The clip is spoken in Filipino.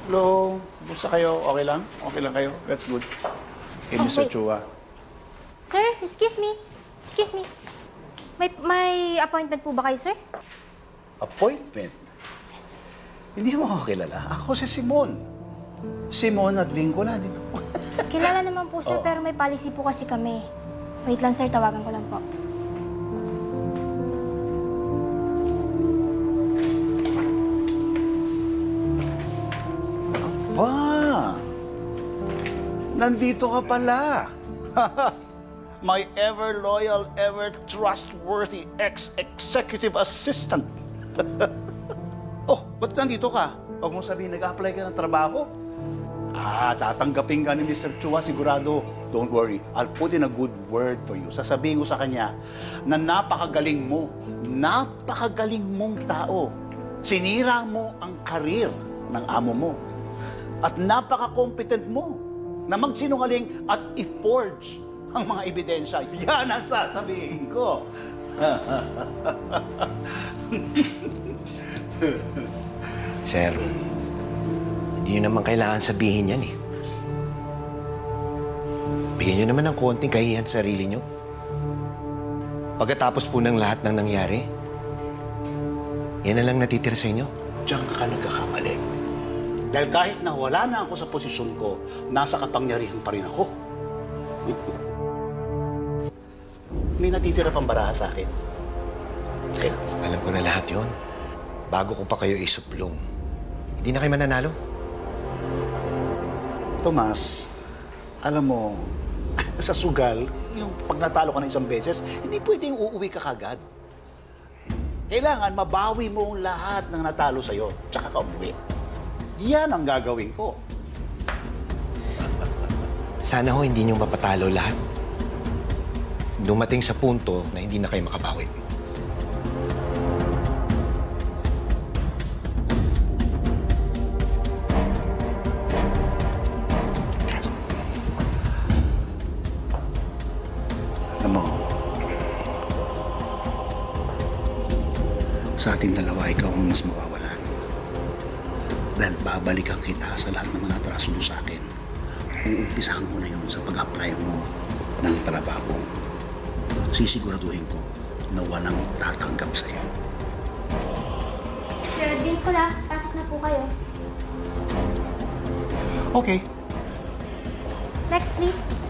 Hello, kumusta kayo? Okay lang? Okay lang kayo? That's good. Hey, Mr. wait. Chua. Sir, excuse me. Excuse me. May appointment po ba kayo, sir? Appointment? Hindi mo ako kilala. Ako si Simon. Simon at Vincula, di ba? Kilala naman po, sir, pero may policy po kasi kami. Wait lang, sir. Tawagan ko lang po. Aba! Nandito ka pala. My ever-loyal, ever-trustworthy ex-executive assistant. Oh, ba't nandito ka? Huwag mong sabihin, nag-apply ka ng trabaho? Tatanggapin ka ni Mr. Chua, sigurado. Don't worry, I'll put in a good word for you. Sasabihin ko sa kanya na napakagaling mong tao. Sinira mo ang karir ng amo mo. At napaka-competent mo na magsinungaling at i-forge ang mga ebidensya. Yan ang sasabihin ko. Sir, hindi nyo naman kailangan sabihin yan eh. Bigyan nyo naman ng konting kahihiyan sa sarili nyo. Pagkatapos po ng lahat ng nangyari, yan na lang natitira sa inyo. Diyan ka nagkakamali. Dahil kahit na wala na ako sa posisyon ko, nasa kapangyarihan pa rin ako. May natitira pang baraha sa akin. Okay. Alam ko na lahat yon. Bago ko pa kayo isuplong. Hindi na kayo mananalo. Tomas, alam mo, sa sugal, yung pag natalo ka ng isang beses, hindi pwedeng uuwi ka kagad. Kailangan mabawi mo ang lahat ng natalo sa'yo, tsaka ka umuwi. Yan ang gagawin ko. Sana ho hindi nyo mapatalo lahat. Dumating sa punto na hindi na kayo makabawi. Alam mo, sa ating dalawa, ikaw ang mas mawawalan. Dahil babalikan kita sa lahat ng mga atraso mo sa akin. Uumpisahan ko na yun sa pag-apply mo ng trabaho. Sisiguraduhin ko na walang tatanggap sa'yo. Sir, Vincula, pasok na po kayo. Okay. Next, please.